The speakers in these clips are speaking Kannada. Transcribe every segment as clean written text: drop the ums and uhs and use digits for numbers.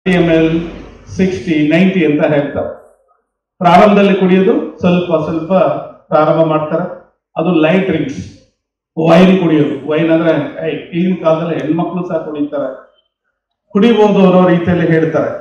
ml 60-90 ಅಂತ ಹೇಳ್ತಾರೆ. ಪ್ರಾರಂಭದಲ್ಲಿ ಕುಡಿಯೋದು ಸ್ವಲ್ಪ ಸ್ವಲ್ಪ ಪ್ರಾರಂಭ ಮಾಡ್ತಾರೆ. ಅದು ಲೈಟ್ ಡ್ರಿಂಕ್ಸ್. ವೈನ್ ಕುಡಿಯೋದು, ವೈನ್ ಅಂದ್ರೆ ಈಗಿನ ಕಾಲದಲ್ಲಿ ಹೆಣ್ಮಕ್ಳು ಸಹ ಕುಡಿತಾರೆ, ಕುಡಿಬಹುದು ಅನ್ನೋ ರೀತಿಯಲ್ಲಿ ಹೇಳ್ತಾರೆ.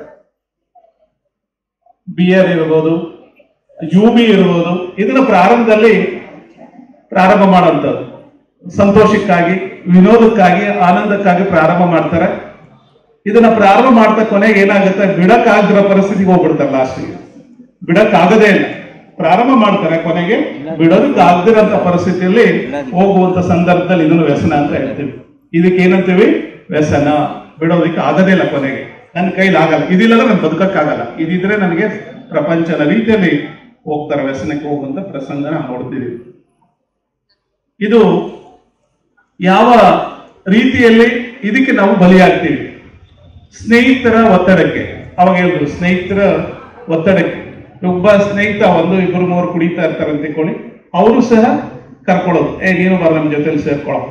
ಬಿಯರ್ ಇರ್ಬೋದು, ಯೂಬಿ ಇರ್ಬೋದು, ಇದನ್ನ ಪ್ರಾರಂಭದಲ್ಲಿ ಪ್ರಾರಂಭ ಮಾಡುವಂಥದ್ದು ಸಂತೋಷಕ್ಕಾಗಿ, ವಿನೋದಕ್ಕಾಗಿ, ಆನಂದಕ್ಕಾಗಿ ಪ್ರಾರಂಭ ಮಾಡ್ತಾರೆ. ಇದನ್ನ ಪ್ರಾರಂಭ ಮಾಡ್ತಾ ಕೊನೆಗೆ ಏನಾಗುತ್ತೆ, ಬಿಡಕ್ಕಾಗದಿರೋ ಪರಿಸ್ಥಿತಿಗೆ ಹೋಗ್ಬಿಡ್ತಾರೆ. ಲಾಸ್ಟಿಗೆ ಬಿಡಕ್ಕಾಗದೇ ಇಲ್ಲ, ಪ್ರಾರಂಭ ಮಾಡ್ತಾರೆ, ಕೊನೆಗೆ ಬಿಡೋದಕ್ಕಾಗದಿರೋಂಥ ಪರಿಸ್ಥಿತಿಯಲ್ಲಿ ಹೋಗುವಂತ ಸಂದರ್ಭದಲ್ಲಿ ಇದನ್ನು ವ್ಯಸನ ಅಂತ ಹೇಳ್ತೀವಿ. ಇದಕ್ಕೆ ಏನಂತೀವಿ? ವ್ಯಸನ. ಬಿಡೋದಕ್ಕೆ ಆಗದೇ ಇಲ್ಲ, ಕೊನೆಗೆ ನನ್ನ ಕೈಲಿ ಆಗಲ್ಲ, ಇದಿಲ್ಲದ್ರೆ ನಾನು ಬದುಕಕ್ಕಾಗಲ್ಲ, ಇದಿದ್ರೆ ನನಗೆ ಪ್ರಪಂಚದ ರೀತಿಯಲ್ಲಿ ಹೋಗ್ತಾರೆ, ವ್ಯಸನಕ್ಕೆ ಹೋಗುವಂತ ಪ್ರಸಂಗ ನಾವು ನೋಡ್ತೀವಿ. ಇದು ಯಾವ ರೀತಿಯಲ್ಲಿ ಇದಕ್ಕೆ ನಾವು ಬಲಿಯಾಗ್ತೀವಿ? ಸ್ನೇಹಿತರ ಒತ್ತಡಕ್ಕೆ. ಅವಾಗ ಹೇಳಿದ್ರು ಸ್ನೇಹಿತರ ಒತ್ತಡಕ್ಕೆ. ಒಬ್ಬ ಸ್ನೇಹಿತ ಒಂದು ಇಬ್ಬರು ಮೂವರು ಕುಡಿತಾ ಇರ್ತಾರೆ ಅಂತ ತಿಳ್ಕೊಳ್ಳಿ, ಅವರು ಸಹ ಕರ್ಕೊಳ್ಳೋದು, ನೀನು ಬರ ನಮ್ಮ ಜೊತೆಲಿ ಸೇರ್ಕೊಳ್ಳೋ,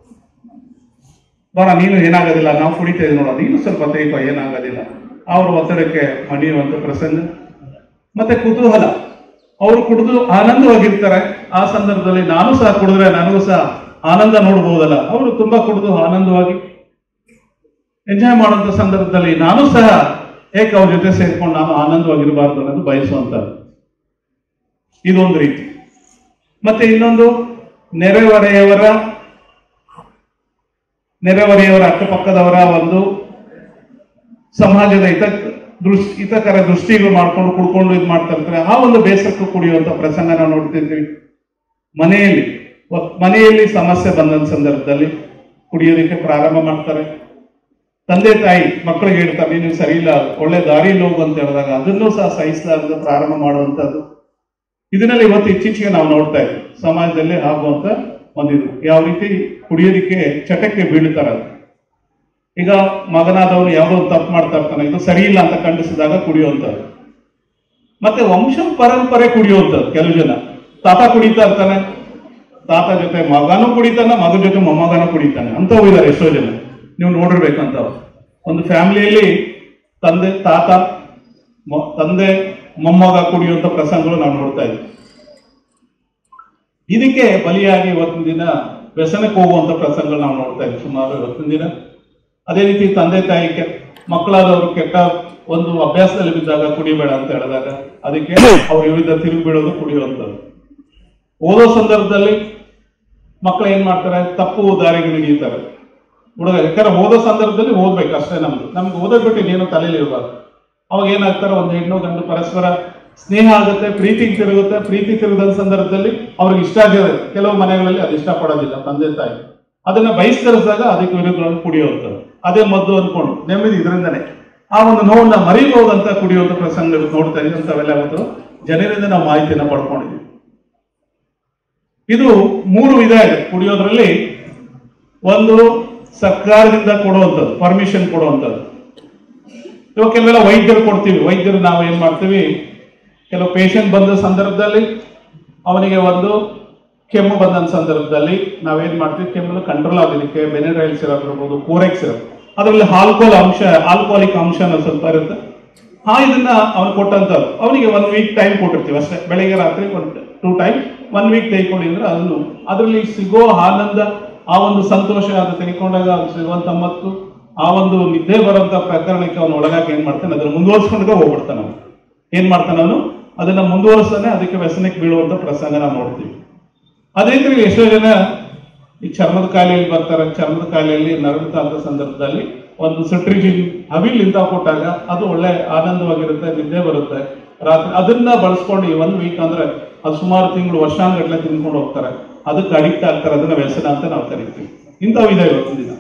ಬರ ನೀನು ಏನಾಗೋದಿಲ್ಲ, ನಾವು ಕುಡಿತಾ ಇದ್ದೀವಿ ನೋಡೋ, ನೀನು ಸ್ವಲ್ಪ ತೆಗೆಕೋ, ಏನಾಗೋದಿಲ್ಲ. ಅವ್ರ ಒತ್ತಡಕ್ಕೆ ಮಣಿಯುವಂತ ಪ್ರಸಂಗ. ಮತ್ತೆ ಕುತೂಹಲ, ಅವರು ಕುಡಿದು ಆನಂದವಾಗಿರ್ತಾರೆ. ಆ ಸಂದರ್ಭದಲ್ಲಿ ನಾನು ಸಹ ಕುಡಿದ್ರೆ ನನಗೂ ಸಹ ಆನಂದ ನೋಡ್ಬೋದಲ್ಲ, ಅವರು ತುಂಬಾ ಕುಡಿದು ಆನಂದವಾಗಿ ಎಂಜಾಯ್ ಮಾಡುವಂತ ಸಂದರ್ಭದಲ್ಲಿ ನಾನು ಸಹ ಏಕೆ ಅವ್ರ ಜೊತೆ ಸೇರ್ಕೊಂಡು ನಾನು ಆನಂದವಾಗಿರಬಾರ್ದು ಅನ್ನೋದು ಬಯಸುವಂಥದ್ದು. ಇದೊಂದು ರೀತಿ. ಮತ್ತೆ ಇನ್ನೊಂದು, ನೆರೆಹೊರೆಯವರ ಅಕ್ಕಪಕ್ಕದವರ ಒಂದು ಸಮಾಜದ ಹಿತಕರ ದೃಷ್ಟಿಗಳು ಮಾಡ್ಕೊಂಡು ಕುಡ್ಕೊಂಡು ಇದು ಮಾಡ್ತಾ ಇರ್ತಾರೆ. ಆ ಒಂದು ಬೇಸರಕ್ಕೂ ಕುಡಿಯುವಂತ ಪ್ರಸಂಗ ನಾವು ನೋಡ್ತಿರ್ತೀವಿ. ಮನೆಯಲ್ಲಿ ಸಮಸ್ಯೆ ಬಂದ ಸಂದರ್ಭದಲ್ಲಿ ಕುಡಿಯೋದಕ್ಕೆ ಪ್ರಾರಂಭ ಮಾಡ್ತಾರೆ. ತಂದೆ ತಾಯಿ ಮಕ್ಕಳಿಗೆ ಹೇಳ್ತಾರೆ, ನೀವು ಸರಿ ಇಲ್ಲ, ಒಳ್ಳೆ ದಾರಿಯಲ್ಲಿ ಹೋಗು ಅಂತ ಹೇಳಿದಾಗ ಅದನ್ನೂ ಸಹ ಸಹಿಸಲಾರದೆ ಪ್ರಾರಂಭ ಮಾಡುವಂಥದ್ದು. ಇದನ್ನೆಲ್ಲ ಇವತ್ತು ಇತ್ತೀಚೆಗೆ ನಾವು ನೋಡ್ತಾ ಇದ್ದೀವಿ ಸಮಾಜದಲ್ಲಿ ಆಗುವಂತ ಒಂದಿದು. ಯಾವ ರೀತಿ ಕುಡಿಯೋದಕ್ಕೆ ಚಟಕ್ಕೆ ಬೀಳ್ತಾರೆ. ಈಗ ಮಗನಾದವನು ಯಾವುದೋ ತಪ್ಪು ಮಾಡ್ತಾ ಇರ್ತಾನೆ, ಇದು ಸರಿ ಇಲ್ಲ ಅಂತ ಖಂಡಿಸಿದಾಗ ಕುಡಿಯುವಂಥದ್ದು. ಮತ್ತೆ ವಂಶ ಪರಂಪರೆ ಕುಡಿಯುವಂಥದ್ದು. ಕೆಲವು ಜನ ತಾತ ಕುಡಿತಾ ಇರ್ತಾನೆ, ತಾತ ಜೊತೆ ಮಗನೂ ಕುಡಿತಾನೆ, ಮಗನ ಜೊತೆ ಮೊಮ್ಮಗನೂ ಕುಡಿತಾನೆ, ಅಂತವೂ ಇದ್ದಾರೆ ಎಷ್ಟೋ ಜನ. ನೀವು ನೋಡಿರ್ಬೇಕಂತ ಒಂದು ಫ್ಯಾಮಿಲಿಯಲ್ಲಿ ತಂದೆ ಮೊಮ್ಮಗ ಕುಡಿಯುವಂತ ಪ್ರಸಂಗಗಳು ನಾವು ನೋಡ್ತಾ ಇದ್ವಿ. ಇದಕ್ಕೆ ಬಲಿಯಾಗಿ ಇವತ್ತಿನ ದಿನ ವ್ಯಸನಕ್ಕೆ ಹೋಗುವಂತ ಪ್ರಸಂಗಗಳು ನಾವು ನೋಡ್ತಾ ಇದ್ವಿ ಸುಮಾರು ಇವತ್ತಿನ ದಿನ. ಅದೇ ರೀತಿ ತಂದೆ ತಾಯಿ ಮಕ್ಕಳಾದವರು ಕೆಟ್ಟ ಒಂದು ಅಭ್ಯಾಸದಲ್ಲಿ ಬಿದ್ದಾಗ ಕುಡಿಬೇಡ ಅಂತ ಹೇಳಿದಾಗ ಅದಕ್ಕೆ ಅವ್ರು ವಿವಿಧ ತಿರುಗಿ ಬಿಡೋದು, ಕುಡಿಯುವಂಥದ್ದು. ಓದೋ ಸಂದರ್ಭದಲ್ಲಿ ಮಕ್ಕಳು ಏನ್ ಮಾಡ್ತಾರೆ, ತಪ್ಪು ದಾರಿಗೆ ಹಿಡಿಯುತ್ತಾರೆ. ಹುಡುಗ ಯಾಕಂದ್ರೆ ಓದೋ ಸಂದರ್ಭದಲ್ಲಿ ಓದ್ಬೇಕು ಅಷ್ಟೇ, ನಮ್ಗೆ ಓದೋದ್ ಬಿಟ್ಟು ಇನ್ನೇನು ತಲೆಯಲ್ಲಿ ಇರಬಾರ್ದು. ಅವಾಗ ಏನಾಗ್ತಾರೆ, ಒಂದು ಹೆಣ್ಣು ಗಂಡು ಪರಸ್ಪರ ಸ್ನೇಹ ಆಗುತ್ತೆ, ಪ್ರೀತಿಗೆ ತಿರುಗುತ್ತೆ. ಪ್ರೀತಿ ತಿರುಗದ ಸಂದರ್ಭದಲ್ಲಿ ಅವ್ರಿಗೆ ಇಷ್ಟ ಆಗಿದೆ. ಕೆಲವು ಮನೆಗಳಲ್ಲಿ ಅದು ಇಷ್ಟಪಡೋದಿಲ್ಲ ತಂದೆ ತಾಯಿ, ಅದನ್ನ ಬಹಿಷ್ಕರಿಸಿದಾಗ ಅದಕ್ಕೆ ವಿರುದ್ಧವಾಗಿ ಕುಡಿಯುವಂಥದ್ದು. ಅದೇ ಮದ್ದು ಅಂದ್ಕೊಂಡು ನೆಮ್ಮದಿ ಇದರಿಂದನೇ ಆ ಒಂದು ನೋವನ್ನ ಮರೀಬಹುದಂತ ಕುಡಿಯುವಂತ ಪ್ರಸಂಗ ನೋಡ್ತಾ ಇದ್ದೀವಿ. ಅಂತವೆಲ್ಲ ಒಂದು ಜನರಿಂದ ನಾವು ಮಾಹಿತಿಯನ್ನ ಪಡ್ಕೊಂಡಿದ್ದೀವಿ. ಇದು 3 ವಿಧ ಇದೆ ಕುಡಿಯೋದ್ರಲ್ಲಿ. ಒಂದು ಸರ್ಕಾರದಿಂದ ಕೊಡುವಂಥದ್ದು, ಪರ್ಮಿಷನ್ ಕೊಡುವಂಥದ್ದು. ಇವಾಗ ಕೆಲವೆಲ್ಲ ವೈದ್ಯರು ಕೊಡ್ತೀವಿ. ವೈದ್ಯರು ನಾವು ಏನ್ ಮಾಡ್ತೀವಿ, ಕೆಲವು ಪೇಷಂಟ್ ಬಂದ ಸಂದರ್ಭದಲ್ಲಿ ಅವನಿಗೆ ಒಂದು ಕೆಮ್ಮು ಬಂದ ಸಂದರ್ಭದಲ್ಲಿ ನಾವೇನ್ ಮಾಡ್ತೀವಿ, ಕೆಮ್ಮು ಕಂಟ್ರೋಲ್ ಆಗೋದಕ್ಕೆ ಬೆನೆರೈಲ್ ಸಿರಪ್ ಇರ್ಬೋದು, ಕೋರೆಕ್ಸ್ ಸಿರಪ್, ಅದರಲ್ಲಿ ಆಲ್ಕೋಹಾಲಿಕ್ ಅಂಶ ಸ್ವಲ್ಪ ಇರುತ್ತೆ. ಇದನ್ನ ಅವನು ಕೊಟ್ಟಂತವ್ರು ಅವನಿಗೆ 1 ವೀಕ್ ಟೈಮ್ ಕೊಟ್ಟಿರ್ತೀವಿ ಅಷ್ಟೇ. ಬೆಳಿಗ್ಗೆ ರಾತ್ರಿ 2 ಟೈಮ್ 1 ವೀಕ್ ತೆಗೆದುಕೊಳ್ಳಿ ಅಂದ್ರೆ ಅದರಲ್ಲಿ ಸಿಗೋ ಆನಂದ, ಆ ಒಂದು ಸಂತೋಷ, ಅದು ತೆಗೆದುಕೊಂಡಾಗ ಸಿಗುವಂತ ಮತ್ತು ಆ ಒಂದು ನಿದ್ದೆ ಬರುವಂತ ಪ್ರಕರಣಕ್ಕೆ ಅವನು ಒಳಗಾಗಿ ಏನ್ ಮಾಡ್ತಾನೆ, ಅದನ್ನ ಮುಂದುವರ್ಸ್ಕೊಂಡಾಗ ಹೋಗ್ಬಿಡ್ತಾನೆ. ಅವನು ಏನ್ ಮಾಡ್ತಾನೆ, ಅವನು ಅದನ್ನ ಮುಂದುವರಿಸ್ತಾನೆ, ಅದಕ್ಕೆ ವ್ಯಸನಕ್ಕೆ ಬೀಳುವಂತ ಪ್ರಸಂಗ ನಾವು ನೋಡ್ತೀವಿ. ಅದೇ ರೀತಿ ಎಷ್ಟೋ ಜನ ಈ ಚರ್ಮದ ಕಾಯಿಲೆಯಲ್ಲಿ ಬರ್ತಾರೆ. ಚರ್ಮದ ಕಾಯಿಲೆಯಲ್ಲಿ ನರಳುತ್ತಾ ಅಂತ ಸಂದರ್ಭದಲ್ಲಿ ಒಂದು ಸಿಟ್ರಿಜಿನ್ ಅವಿಲ್ ಇಂತ ಕೊಟ್ಟಾಗ ಅದು ಒಳ್ಳೆ ಆನಂದವಾಗಿರುತ್ತೆ, ನಿದ್ದೆ ಬರುತ್ತೆ ರಾತ್ರಿ. ಅದನ್ನ ಬಳಸ್ಕೊಂಡು ಈ 1 ವೀಕ್ ಅಂದ್ರೆ ಅದು ಸುಮಾರು ತಿಂಗಳು, ವರ್ಷಾನುಗಟ್ಟಲೆ ತಿನ್ಕೊಂಡು ಹೋಗ್ತಾರೆ. ಅದಕ್ಕೆ ಅಡಿಕ್ಟ್ ಆಗ್ತಾರೆ. ಅದನ್ನ ವ್ಯಸನ ಅಂತ ನಾವು ಕರಿತೀವಿ. ಇಂಥವು ಇದೆ ಇವತ್ತಿನ ದಿನ.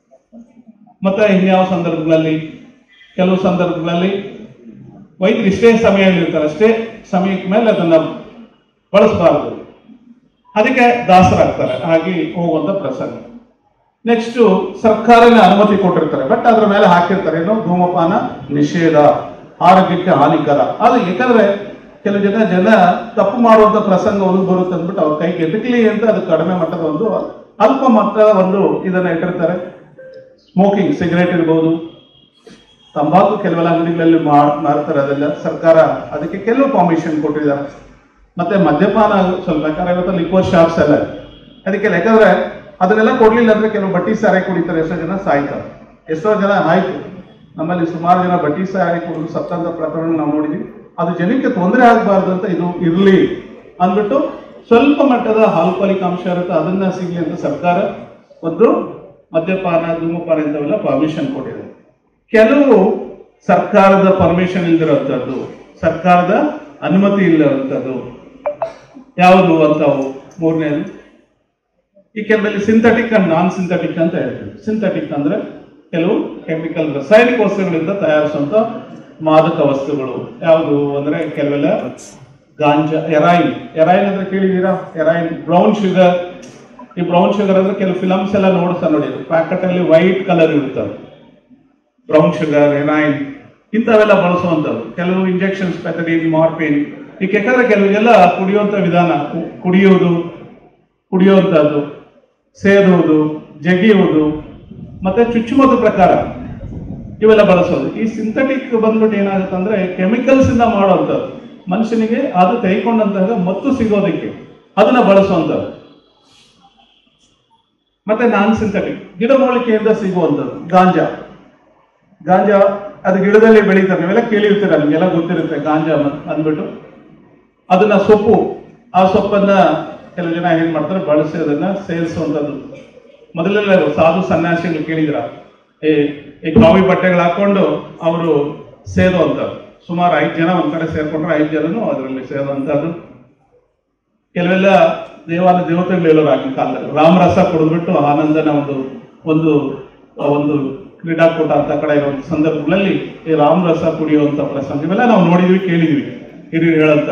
ಮತ್ತೆ ಇನ್ಯಾವ ಸಂದರ್ಭಗಳಲ್ಲಿ, ಕೆಲವು ಸಂದರ್ಭಗಳಲ್ಲಿ ವೈದ್ಯರು ಇಷ್ಟೇ ಸಮಯದಲ್ಲಿ ಇರ್ತಾರೆ, ಅಷ್ಟೇ ಸಮಯಕ್ಕೆ ಮೇಲೆ ಅದನ್ನ ಬಳಸಬಾರದು, ಅದಕ್ಕೆ ದಾಸರಾಗ್ತಾರೆ. ಹಾಗೆ ಹೋಗುವಂತ ಪ್ರಸಂಗ. ನೆಕ್ಸ್ಟ್, ಸರ್ಕಾರನೇ ಅನುಮತಿ ಕೊಟ್ಟಿರ್ತಾರೆ, ಬಟ್ ಅದ್ರ ಮೇಲೆ ಹಾಕಿರ್ತಾರೆ ಏನು, ಧೂಮಪಾನ ನಿಷೇಧ, ಆರೋಗ್ಯಕ್ಕೆ ಹಾನಿಕರ. ಅದು ಯಾಕಂದ್ರೆ ಕೆಲವು ಜನ ತಪ್ಪು ಮಾಡುವಂತ ಪ್ರಸಂಗ ಒಂದು ಬರುತ್ತೆ ಅಂದ್ಬಿಟ್ಟು ಅವ್ರ ಕೈಗೆ ಎದಕ್ಲಿ ಅಂತ ಅದು ಕಡಿಮೆ ಮಟ್ಟದ ಒಂದು ಅಲ್ಪ ಮಟ್ಟದ ಒಂದು ಇದನ್ನ ಇಟ್ಟಿರ್ತಾರೆ. ಸ್ಮೋಕಿಂಗ್, ಸಿಗರೇಟ್ ಇರ್ಬೋದು, ತಂಬಾಕು ಕೆಲವೆಲ್ಲ ಅಂಗಡಿಗಳಲ್ಲಿ ಮಾರ್ತಾರೆ, ಅದೆಲ್ಲ ಸರ್ಕಾರ ಅದಕ್ಕೆ ಕೆಲವು ಪರ್ಮಿಷನ್ ಕೊಟ್ಟಿದ್ದಾರೆ. ಮತ್ತೆ ಮದ್ಯಪಾನ ಸ್ವಲ್ಪ, ಯಾಕಂದ್ರೆ ಇವತ್ತು ಲಿಕ್ವರ್ ಶಾಪ್ಸ್ ಎಲ್ಲ ಅದಕ್ಕೆ, ಯಾಕಂದ್ರೆ ಅದನ್ನೆಲ್ಲ ಕೊಡ್ಲಿಲ್ಲ ಅಂದ್ರೆ ಕೆಲವು ಬಟ್ಟಿ ಸಾರಾಯಿ ಕುಡಿತಾರೆ, ಎಷ್ಟೋ ಜನ ಸಾಯ್ತಾರೆ, ಎಷ್ಟೋ ಜನ ಆಯ್ತು. ನಮ್ಮಲ್ಲಿ ಸುಮಾರು ಜನ ಬಟ್ಟಿ ಸಾರಾಯಿ ಕುಡಿದು ಸತ್ತಂತ ಪ್ರಕರಣ ನಾವು ನೋಡಿದ್ವಿ. ಅದು ಜನಕ್ಕೆ ತೊಂದರೆ ಆಗಬಾರ್ದು ಅಂತ ಇದು ಇರಲಿ ಅಂದ್ಬಿಟ್ಟು ಸ್ವಲ್ಪ ಮಟ್ಟದ ಆಲ್ಕೋಹಾಲಿಕ್ ಅಂಶ ಇರುತ್ತೆ, ಅದನ್ನ ಸಿಗ್ಲಿ ಅಂತ ಸರ್ಕಾರ ಒಂದು ಮದ್ಯಪಾನ, ಧೂಮಪಾನ ಇಂಥವೆಲ್ಲ ಪರ್ಮಿಷನ್ ಕೊಟ್ಟಿದೆ. ಕೆಲವು ಸರ್ಕಾರದ ಪರ್ಮಿಷನ್ ಇಲ್ದಿರೋಂಥದ್ದು, ಸರ್ಕಾರದ ಅನುಮತಿ ಇಲ್ಲದಂಥದ್ದು ಯಾವುದು ಅಂತವು. ಮೂರನೇದು, ಈ ಕೆಲವಲ್ಲಿ ಸಿಂಥೆಟಿಕ್ ಅಂಡ್ ನಾನ್ ಸಿಂಥೆಟಿಕ್ ಅಂತ ಹೇಳ್ತೀವಿ. ಸಿಂಥೆಟಿಕ್ ಅಂದ್ರೆ ಕೆಲವು ಕೆಮಿಕಲ್ ರಾಸಾಯನಿಕ ವಸ್ತುಗಳಿಂದ ತಯಾರಿಸುವಂತ ಮಾದಕ ವಸ್ತುಗಳು. ಯಾವುದು ಅಂದ್ರೆ ಕೆಲವೆಲ್ಲ ಗಾಂಜಾ, ಎರಾಯಿನ್ ಅಂದ್ರೆ ಕೇಳಿದೀರಾ? Heroin, brown sugar. ಈ ಬ್ರೌನ್ ಶುಗರ್ ಅಂದ್ರೆ ಕೆಲವು ಫಿಲಮ್ಸ್ ಎಲ್ಲ ನೋಡಿ ಪ್ಯಾಕೆಟ್ ಅಲ್ಲಿ ವೈಟ್ ಕಲರ್ ಇರುತ್ತದೆ. ಬ್ರೌನ್ ಶುಗರ್, ಎರಾಯಿನ್ ಇಂಥವೆಲ್ಲ ಬಳಸುವಂಥದ್ದು. ಕೆಲವು ಇಂಜೆಕ್ಷನ್ಸ್, ಪೆಥಡಿನ್, ಮಾರ್ಫಿನ್. ಈಗ ಯಾಕಂದ್ರೆ ಕೆಲವೆಲ್ಲ ಕುಡಿಯುವಂತ ವಿಧಾನ, ಕುಡಿಯುವಂಥದ್ದು, ಸೇದುವುದು, ಜಗಿಯುವುದು, ಮತ್ತೆ ಚುಚ್ಚುಮದ್ದು ಪ್ರಕಾರ ಇವೆಲ್ಲ ಬಳಸೋದು. ಈ ಸಿಂಥೆಟಿಕ್ ಬಂದ್ಬಿಟ್ಟು ಏನಾಗುತ್ತೆ ಅಂದ್ರೆ ಕೆಮಿಕಲ್ಸ್ ಇಂದ ಮಾಡುವಂಥದ್ದು, ಮನುಷ್ಯನಿಗೆ ಅದು ತೆಗೆದುಕೊಂಡಂತಹ ಮತ್ತು ಸಿಗೋದಕ್ಕೆ ಅದನ್ನ ಬಳಸುವಂಥದ್ದು. ಮತ್ತೆ ನಾನ್ ಸಿಂಥೆಟಿಕ್, ಗಿಡಮೂಲಿಕೆಯಿಂದ ಸಿಗುವಂಥದ್ದು. ಗಾಂಜಾ ಅದು ಗಿಡದಲ್ಲಿ ಬೆಳೀತಾರೆ, ನೀವೆಲ್ಲ ಕೇಳಿರ್ತೀರ, ನಿಮಗೆಲ್ಲ ಗೊತ್ತಿರುತ್ತೆ. ಗಾಂಜಾ ಅಂದ್ಬಿಟ್ಟು ಅದನ್ನ ಸೊಪ್ಪು, ಆ ಸೊಪ್ಪನ್ನ ಕೆಲವು ಜನ ಏನ್ ಮಾಡ್ತಾರೆ, ಬಳಸಿ ಅದನ್ನ ಸೇರಿಸುವಂಥದ್ದು. ಮೊದಲೆಲ್ಲ ಸಾಧು ಸನ್ಯಾಸಿಗಳು ಕೇಳಿದ್ರ, ಈ ಕಾವಿ ಬಟ್ಟೆಗಳು ಹಾಕೊಂಡು ಅವರು ಸೇದುವಂಥದ್ದು. ಸುಮಾರು 5 ಜನ ಒಂದ್ ಕಡೆ ಸೇರ್ಕೊಂಡ್ರೆ 5 ಜನನು ಅದರಲ್ಲಿ ಸೇರುವಂಥದ್ದು. ಕೆಲವೆಲ್ಲ ದೇವತೆಗಳು ಹೇಳೋರು ಆಗಿನ ಕಾಲದಲ್ಲಿ, ರಾಮರಸ ಕುಡಿದ್ಬಿಟ್ಟು ಆನಂದನ ಒಂದು ಒಂದು ಕ್ರೀಡಾಕೂಟ ಅಂತ ಕಡೆ ಇರೋ ಸಂದರ್ಭಗಳಲ್ಲಿ ಈ ರಾಮರಸ ಕುಡಿಯುವಂತ ಪ್ರಸಂಗ ಇವೆಲ್ಲ ನಾವು ನೋಡಿದ್ವಿ, ಕೇಳಿದ್ವಿ ಹಿರಿಯರು ಹೇಳಂತ.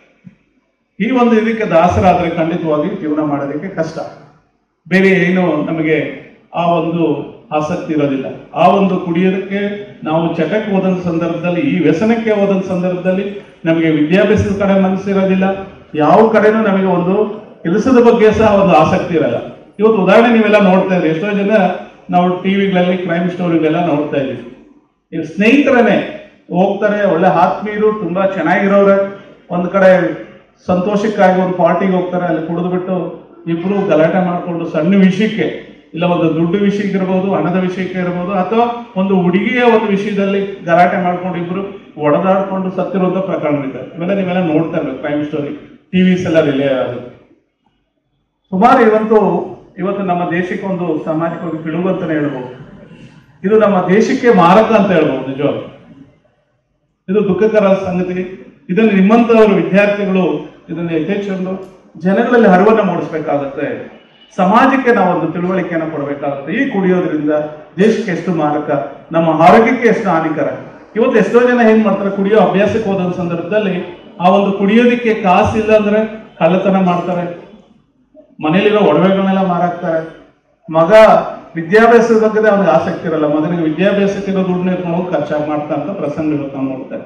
ಈ ಒಂದು ಇದಕ್ಕೆ ದಾಸರಾದ್ರೆ ಖಂಡಿತವಾಗಿ ಜೀವನ ಮಾಡೋದಕ್ಕೆ ಕಷ್ಟ. ಬೇರೆ ಏನು ನಮಗೆ ಆ ಒಂದು ಆಸಕ್ತಿ ಇರೋದಿಲ್ಲ. ಆ ಒಂದು ಕುಡಿಯೋದಕ್ಕೆ ನಾವು ಚಟಕ್ಕೆ ಹೋದಂತ ಸಂದರ್ಭದಲ್ಲಿ, ಈ ವ್ಯಸನಕ್ಕೆ ಹೋದಂತ ಸಂದರ್ಭದಲ್ಲಿ ನಮಗೆ ವಿದ್ಯಾಭ್ಯಾಸದ ಕಡೆ ಮನಸ್ಸಿರೋದಿಲ್ಲ, ಯಾವ ಕಡೆನೂ ನಮಗೆ ಒಂದು ಕೆಲಸದ ಬಗ್ಗೆ ಸಹ ಒಂದು ಆಸಕ್ತಿ ಇರಲ್ಲ. ಇವತ್ತು ಉದಾಹರಣೆ ನೀವೆಲ್ಲ ನೋಡ್ತಾ ಇದ್ರಿ, ಎಷ್ಟೋ ಜನ ನಾವು ಟಿವಿಗಳಲ್ಲಿ ಕ್ರೈಮ್ ಸ್ಟೋರಿಗೆಲ್ಲ ನೋಡ್ತಾ ಇದೀವಿ. ಈಗ ಸ್ನೇಹಿತರನ್ನೇ ಹೋಗ್ತಾರೆ, ಒಳ್ಳೆ ಆತ್ಮೀಯರು, ತುಂಬಾ ಚೆನ್ನಾಗಿರೋರೆ, ಒಂದ್ ಕಡೆ ಸಂತೋಷಕ್ಕಾಗಿ ಒಂದು ಪಾರ್ಟಿಗೆ ಹೋಗ್ತಾರೆ, ಅಲ್ಲಿ ಕುಡಿದ್ಬಿಟ್ಟು ಇಬ್ರು ಗಲಾಟೆ ಮಾಡ್ಕೊಂಡು ಸಣ್ಣ ವಿಷಯಕ್ಕೆ, ಇಲ್ಲ ಒಂದು ದುಡ್ಡು ವಿಷಯಕ್ಕೆ ಇರ್ಬೋದು, ಹಣದ ವಿಷಯಕ್ಕೆ ಇರ್ಬೋದು, ಅಥವಾ ಒಂದು ಹುಡುಗಿಯ ಒಂದು ವಿಷಯದಲ್ಲಿ ಗಲಾಟೆ ಮಾಡ್ಕೊಂಡು ಇಬ್ರು ಒಡೆದಾಡ್ಕೊಂಡು ಸತ್ತಿರುವಂತ ಪ್ರಕರಣಗಳಿದೆ. ಇವೆಲ್ಲ ನೀವೆಲ್ಲ ನೋಡ್ತಾ ಇರ್ಬೇಕು, ಕ್ರೈಮ್ ಸ್ಟೋರಿ ಟಿವಿಸ್ ಎಲ್ಲ ರಿಲೇ ಆಗೋದು ಸುಮಾರು. ಇವತ್ತು ನಮ್ಮ ದೇಶಕ್ಕೆ ಒಂದು ಸಾಮಾಜಿಕವಾಗಿ ಪಿಡುಗು ಅಂತಾನೆ ಹೇಳ್ಬೋದು. ಇದು ನಮ್ಮ ದೇಶಕ್ಕೆ ಮಾರಕ ಅಂತ ಹೇಳ್ಬೋದು. ನಿಜವಾಗ್ಲು ಇದು ದುಃಖಕರ ಸಂಗತಿ. ಇದನ್ನು ನಿಮ್ಮಂತವರು ವಿದ್ಯಾರ್ಥಿಗಳು ಇದನ್ನು ಯಥೇಚ್ಛಂದು ಜನಗಳಲ್ಲಿ ಅರಿವನ್ನ ಮೂಡಿಸ್ಬೇಕಾಗತ್ತೆ. ಸಮಾಜಕ್ಕೆ ನಾವು ಒಂದು ತಿಳುವಳಿಕೆಯನ್ನು ಕೊಡಬೇಕಾಗುತ್ತೆ. ಈ ಕುಡಿಯೋದ್ರಿಂದ ದೇಶಕ್ಕೆ ಎಷ್ಟು ಮಾರಕ, ನಮ್ಮ ಆರೋಗ್ಯಕ್ಕೆ ಎಷ್ಟು ಹಾನಿಕರ. ಇವತ್ತು ಎಷ್ಟೋ ಜನ ಏನ್ ಮಾಡ್ತಾರೆ, ಕುಡಿಯೋ ಅಭ್ಯಾಸಕ್ಕೆ ಹೋದ ಸಂದರ್ಭದಲ್ಲಿ ಆ ಒಂದು ಕುಡಿಯೋದಿಕ್ಕೆ ಕಾಸಿಲ್ಲ ಅಂದ್ರೆ ಕಳ್ಳತನ ಮಾಡ್ತಾರೆ, ಮನೇಲಿರೋ ಒಡವೆಗಳನ್ನೆಲ್ಲ ಮಾರಾಕ್ತಾರೆ. ಮಗ ವಿದ್ಯಾಭ್ಯಾಸದ ಬಗ್ಗೆ ಅವನಿಗೆ ಆಸಕ್ತಿ ಇರಲ್ಲ, ಮಗನಿಗೆ ವಿದ್ಯಾಭ್ಯಾಸಕ್ಕಿರೋ ದುಡ್ಡನ್ನ ನಾವು ಖರ್ಚಾಗಿ ಮಾಡ್ತಾ ಅಂತ ಪ್ರಸಂಗ ಇವತ್ತು ನಾವು ನೋಡ್ತೇವೆ.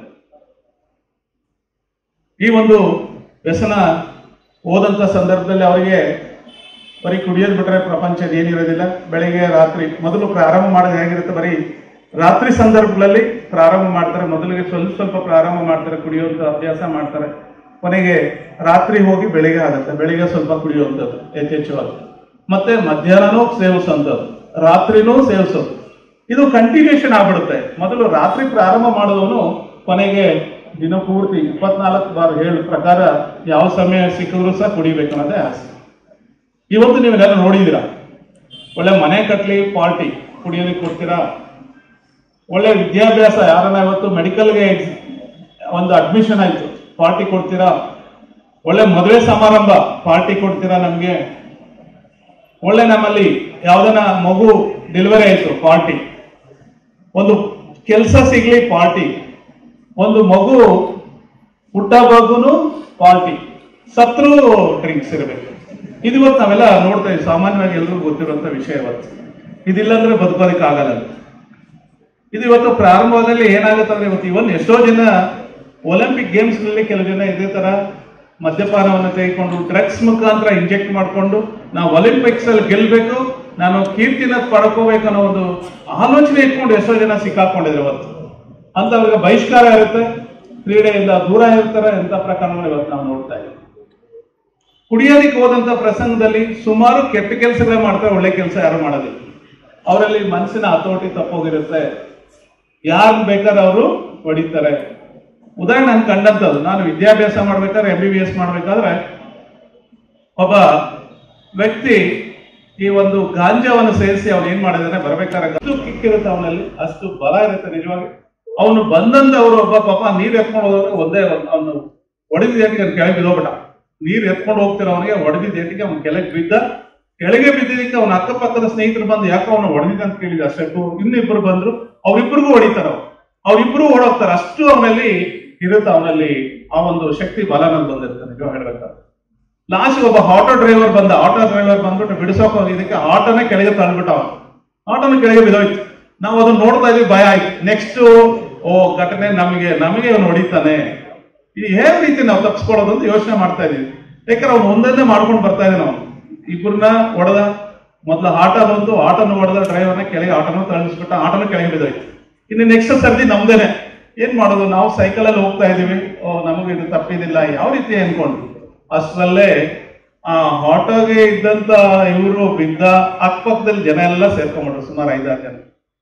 ಈ ಒಂದು ವ್ಯಸನ ಹೋದಂತ ಸಂದರ್ಭದಲ್ಲಿ ಅವರಿಗೆ ಬರೀ ಕುಡಿಯೋದು ಬಿಟ್ರೆ ಪ್ರಪಂಚದ ಏನಿರೋದಿಲ್ಲ. ಬೆಳಿಗ್ಗೆ ರಾತ್ರಿ ಮೊದಲು ಪ್ರಾರಂಭ ಮಾಡೋದು ಹೇಗಿರುತ್ತೆ, ಬರೀ ರಾತ್ರಿ ಸಂದರ್ಭಗಳಲ್ಲಿ ಪ್ರಾರಂಭ ಮಾಡ್ತಾರೆ. ಮೊದಲಿಗೆ ಸ್ವಲ್ಪ ಪ್ರಾರಂಭ ಮಾಡ್ತಾರೆ, ಕುಡಿಯುವಂತ ಅಭ್ಯಾಸ ಮಾಡ್ತಾರೆ. ಕೊನೆಗೆ ರಾತ್ರಿ ಹೋಗಿ ಬೆಳಿಗ್ಗೆ ಆಗುತ್ತೆ, ಬೆಳಿಗ್ಗೆ ಸ್ವಲ್ಪ ಕುಡಿಯುವಂಥದ್ದು ಯಥೇಚ್ಛವಾಗಿ. ಮತ್ತೆ ಮಧ್ಯಾಹ್ನನೂ ಸೇವಿಸುವಂಥದ್ದು, ರಾತ್ರಿನೂ ಸೇವಿಸೋದು. ಇದು ಕಂಟಿನ್ಯೂಷನ್ ಆಗ್ಬಿಡುತ್ತೆ. ಮೊದಲು ರಾತ್ರಿ ಪ್ರಾರಂಭ ಮಾಡೋದವನು ಕೊನೆಗೆ ದಿನ ಪೂರ್ತಿ 24 ಬಾರ್ ಹೇಳ ಪ್ರಕಾರ ಯಾವ ಸಮಯ ಸಿಕ್ಕಿದ್ರು ಸಹ ಕುಡಿಬೇಕು ಅನ್ನೋದೇ ಆಸೆ. ಇವತ್ತು ನೀವೆಲ್ಲ ನೋಡಿದ್ದೀರಾ, ಒಳ್ಳೆ ಮನೆ ಕಟ್ಲಿ ಪಾರ್ಟಿ ಕುಡಿಯೋದಕ್ಕೆ ಕೊಡ್ತೀರಾ, ಒಳ್ಳೆ ವಿದ್ಯಾಭ್ಯಾಸ, ಯಾರನ್ನ ಇವತ್ತು ಮೆಡಿಕಲ್ಗೆ ಒಂದು ಅಡ್ಮಿಷನ್ ಆಯ್ತು ಪಾರ್ಟಿ ಕೊಡ್ತೀರಾ, ಒಳ್ಳೆ ಮದುವೆ ಸಮಾರಂಭ ಪಾರ್ಟಿ ಕೊಡ್ತೀರಾ, ನಮ್ಗೆ ಒಳ್ಳೆ ನಮ್ಮಲ್ಲಿ ಯಾವ್ದನ ಮಗು ಡೆಲಿವರಿ ಆಯ್ತು ಪಾರ್ಟಿ, ಒಂದು ಕೆಲಸ ಸಿಗ್ಲಿ ಪಾರ್ಟಿ, ಒಂದು ಮಗು ಹುಟ್ಟೋವಾಗೂನು ಪಾರ್ಟಿ, ಸತ್ರು ಡ್ರಿಂಕ್ಸ್ ಇರಬೇಕು. ಇದು ಇವತ್ತು ನಾವೆಲ್ಲ ನೋಡ್ತಾ ಇದ್ದೀವಿ, ಸಾಮಾನ್ಯವಾಗಿ ಎಲ್ರಿಗೂ ಗೊತ್ತಿರುವಂತ ವಿಷಯ. ಇವತ್ತು ಇದಿಲ್ಲ ಅಂದ್ರೆ ಬದುಕೋದಕ್ಕೆ ಆಗಲ್ಲ. ಇದು ಇವತ್ತು ಪ್ರಾರಂಭದಲ್ಲಿ ಏನಾಗುತ್ತೆ ಅಂದ್ರೆ, ಇವತ್ತು ಇವನ್ ಎಷ್ಟೋ ಜನ ಒಲಿಂಪಿಕ್ ಗೇಮ್ಸ್ ನಲ್ಲಿ ಕೆಲವು ಜನ ಇದೇ ತರ ಮದ್ಯಪಾನವನ್ನು ತೆಗೆದುಕೊಂಡು ಡ್ರಗ್ಸ್ ಮುಖಾಂತರ ಇಂಜೆಕ್ಟ್ ಮಾಡಿಕೊಂಡು ನಾವು ಒಲಿಂಪಿಕ್ಸ್ ಅಲ್ಲಿ ಗೆಲ್ಬೇಕು, ನಾನು ಕೀರ್ತಿನ ಪಡ್ಕೋಬೇಕು ಅನ್ನೋ ಒಂದು ಆಲೋಚನೆ ಇಟ್ಕೊಂಡು ಎಷ್ಟೋ ಜನ ಸಿಕ್ಕಾಕೊಂಡಿದ್ರು. ಇವತ್ತು ಅಂತವ್ರಿಗೆ ಬಹಿಷ್ಕಾರ ಇರುತ್ತೆ, ಕ್ರೀಡೆಯಿಂದ ದೂರ ಇರ್ತಾರೆ. ಎಂತ ಪ್ರಕರಣಗಳು ಇವತ್ತು ನಾವು ನೋಡ್ತಾ ಇದ್ದೀವಿ. ಕುಡಿಯೋದಿಕ್ಕೆ ಹೋದಂತ ಪ್ರಸಂಗದಲ್ಲಿ ಸುಮಾರು ಕೆಟ್ಟ ಕೆಲಸಗಳೇ ಮಾಡ್ತಾರೆ, ಒಳ್ಳೆ ಕೆಲಸ ಯಾರು ಮಾಡೋದಿಲ್ಲ. ಅವರಲ್ಲಿ ಮನಸ್ಸಿನ ಹತೋಟಿ ತಪ್ಪೋಗಿರುತ್ತೆ, ಯಾರು ಬೇಕಾದ್ರೆ ಅವರು ಹೊಡಿತಾರೆ. ಉದಾಹರಣೆ ನಾನು ಕಂಡಂಥದ್ದು, ನಾನು ವಿದ್ಯಾಭ್ಯಾಸ ಮಾಡ್ಬೇಕಾದ್ರೆ MBBS ಮಾಡ್ಬೇಕಾದ್ರೆ ಒಬ್ಬ ವ್ಯಕ್ತಿ ಈ ಒಂದು ಗಾಂಜಾವನ್ನು ಸೇರಿಸಿ ಅವನು ಏನ್ ಮಾಡಿದಾನೆ, ಬರ್ಬೇಕಾದ್ರೆ ಅಷ್ಟು ಕಿಕ್ಕಿರುತ್ತೆ ಅವನಲ್ಲಿ, ಅಷ್ಟು ಬಲ ಇರುತ್ತೆ ನಿಜವಾಗಿ. ಅವನು ಬಂದಂತವ್ರು ಒಬ್ಬ ಪಾಪ ನೀರ್ ಎತ್ಕೊಂಡು ಹೋದವ್ರಿಗೆ ಒಂದೇ ಅವನು ಹೊಡೆದಿದ್ದೇಟಿಗೆ ಅವ್ನು ಕೆಳಗೆ ಬಿದ್ದೋಗ್ಬಿಟ್ಟ. ನೀರ್ ಎತ್ಕೊಂಡು ಹೋಗ್ತಿರೋ ಅವನಿಗೆ ಹೊಡೆದಿದ್ದೇಟಿಗೆ ಅವ್ನು ಕೆಳಗೆ ಬಿದ್ದ. ಕೆಳಗೆ ಬಿದ್ದಿದ್ದಕ್ಕೆ ಅವನ ಅಕ್ಕಪಕ್ಕದ ಸ್ನೇಹಿತರು ಬಂದು ಯಾಕೋ ಅವನು ಹೊಡೆದಿದ್ದ ಅಂತ ಕೇಳಿದ. ಅಷ್ಟು ಇನ್ನಿಬ್ರು ಬಂದ್ರು, ಅವ್ರಿಬ್ರಿಗೂ ಹೊಡಿತಾರ, ಅವ್ರಿಬ್ರು ಓಡೋಗ್ತಾರೆ. ಅಷ್ಟು ಅವನಲ್ಲಿ ಇರುತ್ತೆ, ಅವನಲ್ಲಿ ಆ ಒಂದು ಶಕ್ತಿ ಬಲನಲ್ಲಿ ಬಂದಿರ್ತಾನೆ ನಿಜ ಹೇಳ್ಬೇಕಾದ್ರೆ. ಲಾಸ್ಟ್ ಒಬ್ಬ ಆಟೋ ಡ್ರೈವರ್ ಬಂದ್ಬಿಟ್ಟು ಬಿಡಿಸೋಕೆ ಇದಕ್ಕೆ ಆಟೋನೇ ಕೆಳಗೆ ತಳ್ಬಿಟ್ಟ. ಅವನು ಆಟೋನ ಕೆಳಗೆ ಬಿದ್ದೋಯ್ತು. ನಾವು ಅದನ್ನ ನೋಡ್ತಾ ಇದೀವಿ, ಭಯ ಆಯ್ತು. ನೆಕ್ಸ್ಟ್ ಘಟನೆ ನಮಗೆ ಅವನು ಹೊಡಿತಾನೆ, ಇದು ಯಾವ ರೀತಿ ನಾವು ತಪ್ಪಿಸ್ಕೊಳ್ಳೋದು ಅಂತ ಯೋಚನೆ ಮಾಡ್ತಾ ಇದೀವಿ. ಯಾಕಂದ್ರೆ ಅವ್ನು ಒಂದನ್ನೇ ಮಾಡ್ಕೊಂಡು ಬರ್ತಾ ಇದ್ದಾನೆ. ನಾವು ಇಬ್ಬರನ್ನ ಹೊಡೆದ, ಮೊದಲ ಆಟೋ ಬಂತು, ಆಟೋನ ಹೊಡೆದ, ಡ್ರೈವರ್ನ ಕೆಳಗೆ ಆಟೋನ ತಳಿಸ್ಬಿಟ್ಟ, ಆಟೋನ ಕೆಳಗೆ ಬಿದ್ದೋಯ್ತು. ಇನ್ನು ನೆಕ್ಸ್ಟ್ ಸರ್ದಿ ನಮ್ದೇನೆ. ಏನ್ ಮಾಡೋದು, ನಾವು ಸೈಕಲ್ ಅಲ್ಲಿ ಹೋಗ್ತಾ ಇದೀವಿ, ನಮಗೆ ಇದು ತಪ್ಪಿದಿಲ್ಲ ಯಾವ ರೀತಿ ಅನ್ಕೊಂಡು ಅಷ್ಟರಲ್ಲೇ ಆ ಆಟೋಗೆ ಇದ್ದಂತ ಇವರು ಬಿದ್ದ, ಅಕ್ಕಪಕ್ಕದಲ್ಲಿ ಜನ ಎಲ್ಲ ಸೇರ್ಕೊಂಡ್ಬಿಟ್ರು, ಸುಮಾರು 5-6 ಜನ.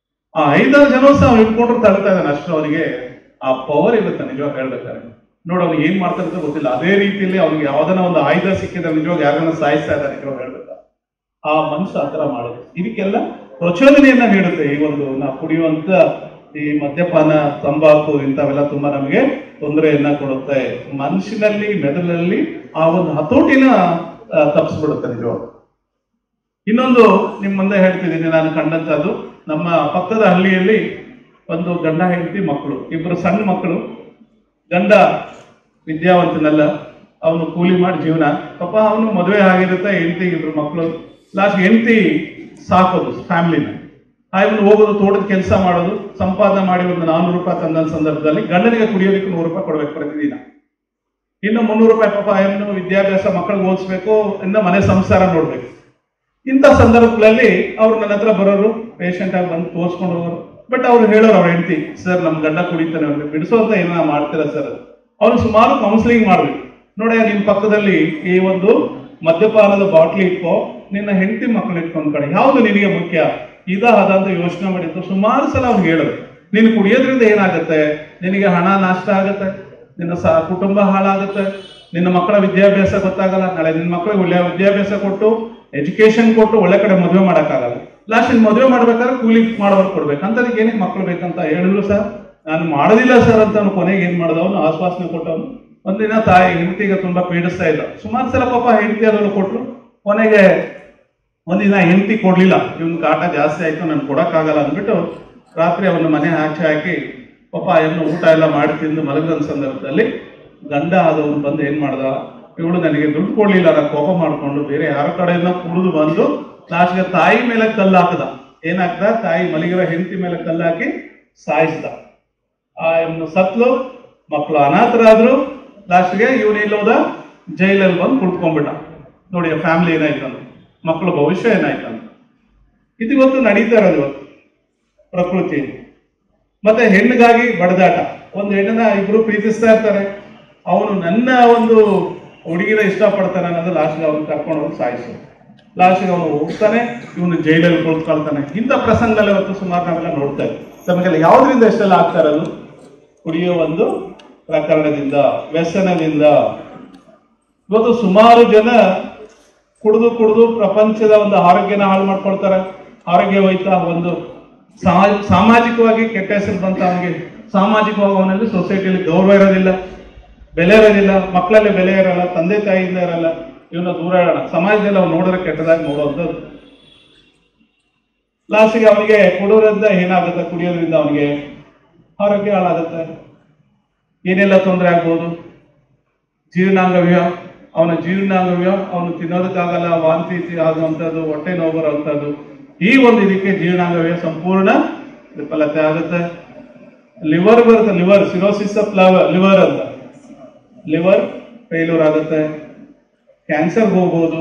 ಆ 5-6 ಜನ ಸಹ ಇಟ್ಕೊಂಡ್ರು ತಳ್ತಾ ಇದ್ದಾನೆ. ಅಷ್ಟು ಅವನಿಗೆ ಆ ಪವರ್ ಇರುತ್ತೆ ನಿಜವಾಗಿ ಹೇಳ್ಬೇಕಾದ್ರೆ. ನೋಡಿ ಅವ್ನಿಗೆ ಏನ್ ಮಾಡ್ತಾ ಇರ್ತೋ ಗೊತ್ತಿಲ್ಲ. ಅದೇ ರೀತಿಯಲ್ಲಿ ಅವ್ನಿಗೆ ಯಾವ್ದನ್ನ ಒಂದು ಆಯುಧ ಸಿಕ್ಕಿದ್ರೆ ನಿಜವಾಗಿ ಯಾರನ್ನ ಸಾಯಿಸ್ತಾ ಇದ್ದಾನೆ ನಿಜವಾಗಿ ಹೇಳ್ಬೇಕಾ. ಆ ಮನುಷ್ಯ ಆ ತರ ಮಾಡೋದು ಇದಕ್ಕೆಲ್ಲ ಪ್ರಚೋದನೆಯನ್ನ ನೀಡುತ್ತೆ. ಈ ಒಂದು ನಾವು ಕುಡಿಯುವಂತ ಈ ಮದ್ಯಪಾನ, ತಂಬಾಕು ಇಂಥವೆಲ್ಲ ತುಂಬಾ ನಮಗೆ ತೊಂದರೆಯನ್ನ ಕೊಡುತ್ತೆ. ಮನುಷ್ಯನಲ್ಲಿ, ಮೆದುಳಲ್ಲಿ ಆ ಒಂದು ಹತೋಟಿನ ತಪ್ಪಿಸ್ಬಿಡುತ್ತೆ ನಿಜವಾಗಿ. ಇನ್ನೊಂದು ನಿಮ್ ಮುಂದೆ ಹೇಳ್ತಿದ್ದೀನಿ, ನಾನು ಕಂಡಂತದ್ದು ನಮ್ಮ ಪಕ್ಕದ ಹಳ್ಳಿಯಲ್ಲಿ ಒಂದು ಗಂಡ ಹೆಂಡತಿ ಮಕ್ಕಳು, ಇಬ್ಬರು ಸಣ್ಣ ಮಕ್ಕಳು. ಗಂಡ ವಿದ್ಯಾವಂತನಲ್ಲ, ಅವನು ಕೂಲಿ ಮಾಡಿ ಜೀವನ. ಪಾಪ ಅವನು ಮದುವೆ ಆಗಿರುತ್ತೆ, ಹೆಂಡತಿ ಇಬ್ರು ಮಕ್ಕಳು. ಲಾಸ್ಟ್ ಹೆಂಡತಿ ಸಾಕೋದು ಫ್ಯಾಮಿಲಿನ, ಅವನು ಹೋಗೋದು ತೋಟದ ಕೆಲಸ ಮಾಡೋದು, ಸಂಪಾದನೆ ಮಾಡಿ ಒಂದು 400 ರೂಪಾಯಿ ತಂದ ಸಂದರ್ಭದಲ್ಲಿ ಗಂಡನಿಗೆ ಕುಡಿಯೋದಕ್ಕೆ 100 ರೂಪಾಯಿ ಕೊಡ್ಬೇಕು ಪ್ರತಿದಿನ. ಇನ್ನು 300 ರೂಪಾಯಿ ಪಾಪ ಅವನು ವಿದ್ಯಾಭ್ಯಾಸ ಮಕ್ಕಳಿಗೆ ಓದಿಸ್ಬೇಕು, ಇನ್ನು ಮನೆ ಸಂಸಾರ ನೋಡ್ಬೇಕು. ಇಂಥ ಸಂದರ್ಭಗಳಲ್ಲಿ ಅವ್ರು ನನ್ನ ಹತ್ರ ಬರೋರು, ಪೇಷಂಟ್ ಆಗಿ ಬಂದು ತೋರಿಸ್ಕೊಂಡು ಹೋಗೋರು. ಬಟ್ ಅವ್ರು ಹೇಳೋರು ಅವ್ರ ಹೆಂಡತಿ, ಸರ್ ನಮ್ ಗಂಡ ಕುಡಿತಾನೆ, ಅವ್ರಿಗೆ ಬಿಡಿಸೋ ಅಂತ ಏನ ಮಾಡ್ತೀರಾ ಸರ್? ಅವ್ರು ಸುಮಾರು ಕೌನ್ಸಿಲಿಂಗ್ ಮಾಡ್ಬೇಕು. ನೋಡಿ ನಿಮ್ ಪಕ್ಕದಲ್ಲಿ ಈ ಒಂದು ಮದ್ಯಪಾನದ ಬಾಟ್ಲಿ ಇಟ್ಕೋ, ನಿನ್ನ ಹೆಂಡತಿ ಮಕ್ಕಳು ಇಟ್ಕೊಂಡ್ ಕಡೆ ಯಾವ್ದು ನಿನಗೆ ಮುಖ್ಯ, ಅದ ಅಂತ ಯೋಚನೆ ಮಾಡಿದ್ದು ಸುಮಾರು ಸಲ ಅವ್ರಿಗೆ ಹೇಳೋದು. ನೀನು ಕುಡಿಯೋದ್ರಿಂದ ಏನಾಗುತ್ತೆ, ನಿನಗೆ ಹಣ ನಾಷ್ಟ ಆಗುತ್ತೆ, ನಿನ್ನ ಕುಟುಂಬ ಹಾಳಾಗುತ್ತೆ, ನಿನ್ನ ಮಕ್ಕಳ ವಿದ್ಯಾಭ್ಯಾಸ ಗೊತ್ತಾಗಲ್ಲ. ನಾಳೆ ನಿನ್ನ ಮಕ್ಕಳಿಗೆ ಒಳ್ಳೆಯ ವಿದ್ಯಾಭ್ಯಾಸ ಕೊಟ್ಟು, ಎಜುಕೇಶನ್ ಕೊಟ್ಟು ಒಳ್ಳೆ ಕಡೆ ಮದುವೆ ಮಾಡೋಕ್ಕಾಗಲ್ಲ. ಲಾಸ್ಟ್ ಇನ್ ಮದುವೆ ಮಾಡ್ಬೇಕಾದ್ರೆ ಕೂಲಿ ಮಾಡೋರು ಕೊಡ್ಬೇಕು. ಅಂತದಕ್ಕೆ ಏನಕ್ಕೆ ಮಕ್ಕಳು ಬೇಕಂತ ಹೇಳಿದ್ರು ಸರ್, ನಾನು ಮಾಡೋದಿಲ್ಲ ಸರ್ ಅಂತ ಅವ್ನು ಕೊನೆಗೆ ಏನ್ ಮಾಡಿದವನು ಆಶ್ವಾಸನೆ ಕೊಟ್ಟವನು. ಒಂದಿನ ತಾಯಿ ಹೆಂಡತಿಗೆ ತುಂಬಾ ಪೀಡಿಸ್ತಾ ಇದ್ದ. ಸುಮಾರು ಸಲ ಪಾಪ ಹೆಂಡತಿ ಅದನ್ನು ಕೊಟ್ರು. ಕೊನೆಗೆ ಒಂದಿನ ಹೆಂಡತಿ ಕೊಡ್ಲಿಲ್ಲ, ಇವನ್ ಕಾಟ ಜಾಸ್ತಿ ಆಯ್ತು, ನನ್ ಕೊಡಕ್ಕಾಗಲ್ಲ ಅಂದ್ಬಿಟ್ಟು ರಾತ್ರಿ ಅವನ ಮನೆ ಆಚೆ ಹಾಕಿ ಪಾಪ ಏನು ಊಟ ಎಲ್ಲ ಮಾಡಿ ತಿಂದು ಮಲಗಿದ ಸಂದರ್ಭದಲ್ಲಿ ಗಂಡ ಆದವನು ಬಂದು ಏನ್ ಮಾಡ್ದ, ಇವಳು ನನಗೆ ದುಡ್ಡು ಕೊಡ್ಲಿಲ್ಲ, ನಾನು ಕೋಪ ಮಾಡ್ಕೊಂಡು ಬೇರೆ ಯಾರ ಕಡೆಯಿಂದ ಕುಡಿದು ಬಂದು ಲಾಸ್ಟ್ಗೆ ತಾಯಿ ಮೇಲೆ ಕಲ್ಲು ಹಾಕದ. ಏನಾಗ್ದ, ತಾಯಿ ಮಲಗಿರೋ ಹೆಂಡತಿ ಮೇಲೆ ಕಲ್ಲು ಹಾಕಿ ಸಾಯಿಸ್ದ. ಆ ಇವನು ಸತ್ಲು, ಮಕ್ಕಳು ಅನಾಥರಾದ್ರು. ಲಾಸ್ಟ್ಗೆ ಇವನು ಎಲ್ಲೋದ, ಜೈಲಲ್ಲಿ ಬಂದು ಕುಳಿತ್ಕೊಂಡ್ಬಿಟ್ಟ. ನೋಡಿ ಆ ಫ್ಯಾಮಿಲಿ ಏನಾಯ್ತಂತ, ಮಕ್ಕಳ ಭವಿಷ್ಯ ಏನಾಯ್ತಂತ. ಇದು ಇವತ್ತು ನಡೀತಾ ಇರೋದು ಇವತ್ತು ಪ್ರಕೃತಿ. ಮತ್ತೆ ಹೆಣ್ಣಿಗಾಗಿ ಬಡದಾಟ. ಒಂದು ಹೆಣ್ಣನ್ನ ಇಬ್ರು ಪ್ರೀತಿಸ್ತಾ ಇರ್ತಾರೆ, ಅವನು ನನ್ನ ಒಂದು ಹುಡುಗಿನ ಇಷ್ಟಪಡ್ತಾನೆ ಅನ್ನೋದು ಲಾಸ್ಟ್ಗೆ ಅವನು ಕರ್ಕೊಂಡು ಹೋಗಿ ಸಾಯಿಸು. ಲಾಸ್ಟ್ಗೆ ಅವನು ಹೋಗ್ತಾನೆ, ಇವನು ಜೈಲಲ್ಲಿ ಕುಳಿತುಕೊಳ್ತಾನೆ. ಇಂಥ ಪ್ರಸಂಗದಲ್ಲಿ ಇವತ್ತು ಸುಮಾರು ನಾವೆಲ್ಲ ನೋಡ್ತಾ ಇದ್ದೀವಿ. ನಮಗೆಲ್ಲ ಯಾವ್ದ್ರಿಂದ ಎಷ್ಟೆಲ್ಲ ಆಗ್ತಾ ಇರೋದು, ಕುಡಿಯೋ ಒಂದು ಪ್ರಕರಣದಿಂದ, ವ್ಯಸನದಿಂದ. ಇವತ್ತು ಸುಮಾರು ಜನ ಕುಡಿದು ಪ್ರಪಂಚದ ಒಂದು ಆರೋಗ್ಯನ ಹಾಳು ಮಾಡ್ಕೊಳ್ತಾರೆ. ಆರೋಗ್ಯ ಹೋಯ್ತಾ, ಒಂದು ಸಾಮಾಜಿಕವಾಗಿ ಕೆಟ್ಟ ಹೆಸರು ಬಂತ ಅವನಿಗೆ. ಸಾಮಾಜಿಕವಾಗಿ ಅವನಲ್ಲಿ ಸೊಸೈಟಿಯಲ್ಲಿ ಗೌರವ ಇರೋದಿಲ್ಲ, ಬೆಲೆ ಇರೋದಿಲ್ಲ, ಮಕ್ಕಳಲ್ಲಿ ಬೆಲೆ ಇರಲ್ಲ, ತಂದೆ ತಾಯಿಯಿಂದ ಇರಲ್ಲ, ಇವನ್ನ ದೂರ ಇಡೋಣ. ಸಮಾಜದಲ್ಲಿ ಅವ್ನು ನೋಡಿದ್ರೆ ಕೆಟ್ಟದಾಗಿ ನೋಡುವಂಥದ್ದು. ಲಾಸ್ಟಿಗೆ ಅವನಿಗೆ ಕುಡಿಯೋದ್ರಿಂದ ಏನಾಗುತ್ತೆ, ಕುಡಿಯೋದ್ರಿಂದ ಅವನಿಗೆ ಆರೋಗ್ಯ ಹಾಳಾಗುತ್ತೆ. ಏನೆಲ್ಲ ತೊಂದರೆ ಆಗ್ಬೋದು, ಜೀರ್ಣಾಂಗವ್ಯ, ಅವನ ಜೀರ್ಣಾಂಗವ್ಯ, ಅವನು ತಿನ್ನೋದಕ್ಕಾಗಲ್ಲ, ವಾಂತಿ ಆಗುವಂಥದ್ದು, ಹೊಟ್ಟೆ ನೋವು ಬರುವಂಥದ್ದು. ಈ ಒಂದು ಇದಕ್ಕೆ ಜೀರ್ಣಾಂಗವ್ಯ ಸಂಪೂರ್ಣ ವಿಫಲತೆ ಆಗುತ್ತೆ. ಲಿವರ್ ಬರುತ್ತೆ, ಲಿವರ್ ಸಿರೋಸಿಸ್ ಆಫ್ ಲಿವರ್ ಅಂತ, ಲಿವರ್ ಫೇಲ್ಯೂರ್ ಆಗುತ್ತೆ, ಕ್ಯಾನ್ಸರ್ ಹೋಗ್ಬೋದು.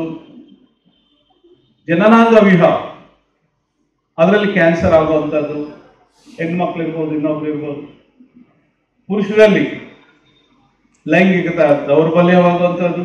ಜನನಾಂಗ ವ್ಯೂಹ, ಅದರಲ್ಲಿ ಕ್ಯಾನ್ಸರ್ ಆಗುವಂಥದ್ದು, ಹೆಣ್ಮಕ್ಳು ಇರ್ಬೋದು, ಇನ್ನೊಬ್ರು ಇರ್ಬೋದು. ಪುರುಷರಲ್ಲಿ ಲೈಂಗಿಕ ದೌರ್ಬಲ್ಯವಾಗುವಂಥದ್ದು,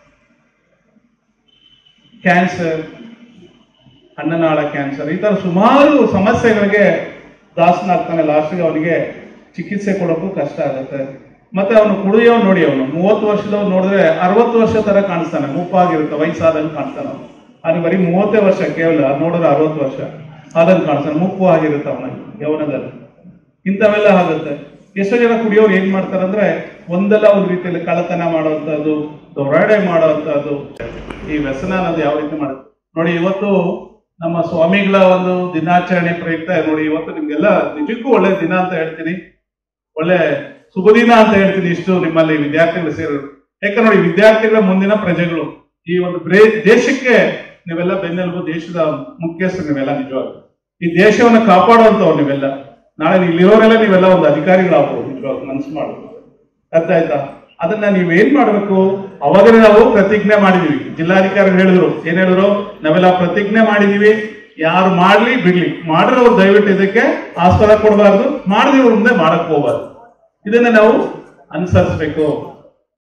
ಕ್ಯಾನ್ಸರ್, ಅನ್ನನಾಳ ಕ್ಯಾನ್ಸರ್, ಈ ತರ ಸುಮಾರು ಸಮಸ್ಯೆಗಳಿಗೆ ದಾಸನಾಗ್ತಾನೆ. ಲಾಸ್ಟ್ಗೆ ಅವನಿಗೆ ಚಿಕಿತ್ಸೆ ಕೊಡೋಕ್ಕೂ ಕಷ್ಟ ಆಗುತ್ತೆ. ಮತ್ತೆ ಅವನು ಕುಡಿಯೋ ನೋಡಿ, ಅವನು 30 ವರ್ಷದವ್ರು ನೋಡಿದ್ರೆ 60 ವರ್ಷ ತರ ಕಾಣಿಸ್ತಾನೆ, ಮುಪ್ಪಾಗಿರುತ್ತೆ, ವಯಸ್ಸಾದಂಗೆ ಕಾಣ್ತಾನೆ. ಅವನು ಬರೀ 30 ವರ್ಷ, ಕೇವಲ ನೋಡಿದ್ರೆ 60 ವರ್ಷ ಆದಂಗೆ ಕಾಣಿಸ್ತಾನೆ, ಮುಪ್ಪು ಆಗಿರುತ್ತೆ ಅವನಿಗೆ ಯೌವನದಲ್ಲಿ. ಇಂಥವೆಲ್ಲ ಆಗುತ್ತೆ. ಎಷ್ಟೋ ಜನ ಕುಡಿಯೋರು ಏನ್ ಮಾಡ್ತಾರಂದ್ರೆ ಒಂದಲ್ಲ ಒಂದು ರೀತಿಯಲ್ಲಿ ಕಳ್ಳತನ ಮಾಡುವಂಥದ್ದು, ದೊರಾಡೆ ಮಾಡುವಂಥದ್ದು. ಈ ವ್ಯಸನ ಅನ್ನೋದು ಯಾವ ರೀತಿ ಮಾಡುತ್ತೆ ನೋಡಿ. ಇವತ್ತು ನಮ್ಮ ಸ್ವಾಮಿಗಳ ಒಂದು ದಿನಾಚರಣೆ ಪ್ರಯುಕ್ತ ನೋಡಿ, ಇವತ್ತು ನಿಮ್ಗೆಲ್ಲ ನಿಜಕ್ಕೂ ಒಳ್ಳೆ ದಿನ ಅಂತ ಹೇಳ್ತೀನಿ, ಒಳ್ಳೆ ಶುಭ ದಿನ ಅಂತ ಹೇಳ್ತೀನಿ. ಇಷ್ಟು ನಿಮ್ಮಲ್ಲಿ ವಿದ್ಯಾರ್ಥಿಗಳು ಸೇರೋರು, ಯಾಕಂದ್ರೆ ನೋಡಿ, ವಿದ್ಯಾರ್ಥಿಗಳ ಮುಂದಿನ ಪ್ರಜೆಗಳು. ಈ ಒಂದು ದೇಶಕ್ಕೆ ನೀವೆಲ್ಲ ಬೆನ್ನೆಲುಬು, ದೇಶದ ಮುಖ್ಯಸ್ಥರು ನೀವೆಲ್ಲ. ನಿಜವಾಗ್ಲು ಈ ದೇಶವನ್ನ ಕಾಪಾಡುವಂತವ್ರು ನೀವೆಲ್ಲ. ನಾಳೆ ಇಲ್ಲಿರೋರೆಲ್ಲ ನೀವೆಲ್ಲ ಒಂದು ಅಧಿಕಾರಿಗಳಾಗ್ಬೋದು, ನಿಜವಾಗ್ಲು ಮನಸ್ಸು ಮಾಡೋದು. ಅರ್ಥ ಆಯ್ತಾ? ಅದನ್ನ ನೀವೇನ್ ಮಾಡ್ಬೇಕು, ಅವಾಗನೇ ನಾವು ಪ್ರತಿಜ್ಞೆ ಮಾಡಿದೀವಿ. ಜಿಲ್ಲಾಧಿಕಾರಿಗಳು ಹೇಳಿದ್ರು, ಏನ್ ಹೇಳಿದ್ರು, ನಾವೆಲ್ಲ ಪ್ರತಿಜ್ಞೆ ಮಾಡಿದೀವಿ, ಯಾರು ಮಾಡ್ಲಿ ಬಿಡ್ಲಿ, ಮಾಡಿರೋರು ದಯವಿಟ್ಟು ಇದಕ್ಕೆ ಆಸ್ಪದ ಕೊಡಬಾರ್ದು, ಮಾಡದಿರೋ ಮುಂದೆ ಮಾಡಕ್ ಹೋಗ್ಬಾರ್ದು. ಇದನ್ನ ನಾವು ಅನುಸರಿಸ್ಬೇಕು.